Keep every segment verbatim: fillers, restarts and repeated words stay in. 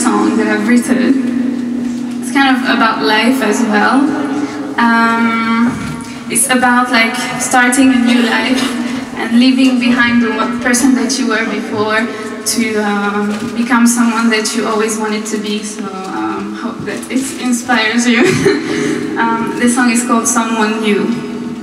song that I've written. It's kind of about life as well. Um, it's about like starting a new life and leaving behind the one person that you were before to um, become someone that you always wanted to be. So um, hope that it inspires you. um, this song is called Someone New.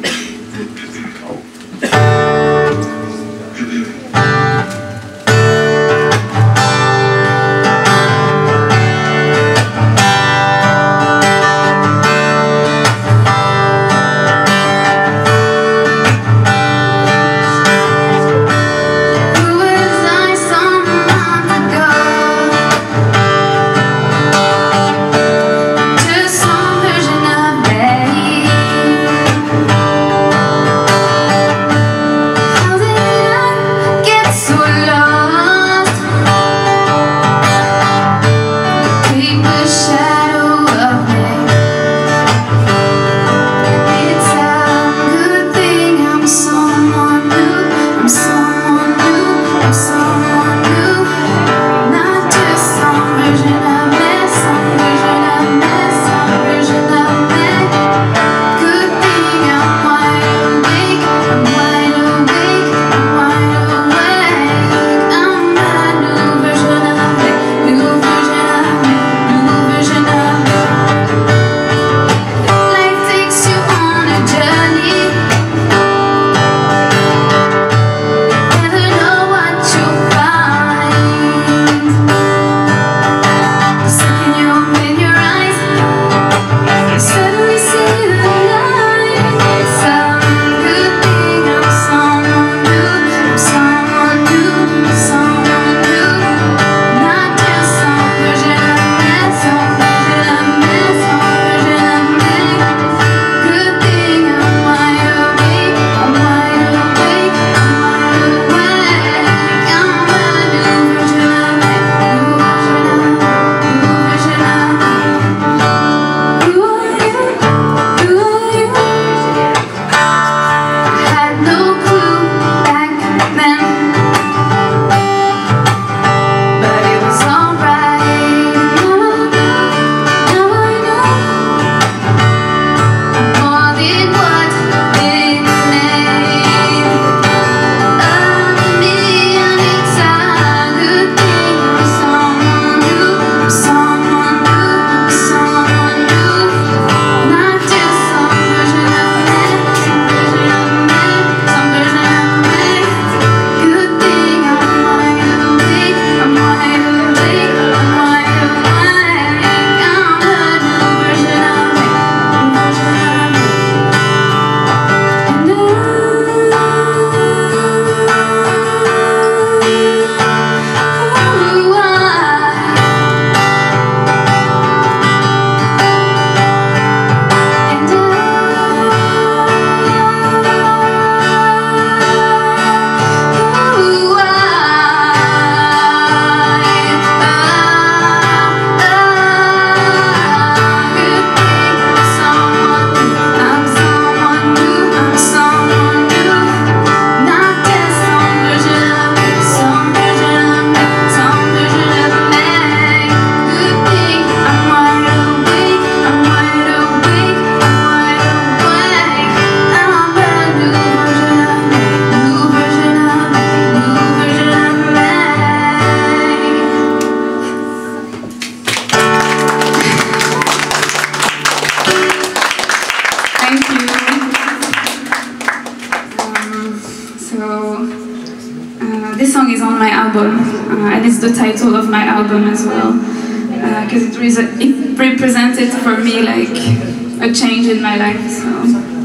This song is on my album, uh, and it's the title of my album as well, because uh, it, it represented for me like a change in my life. So.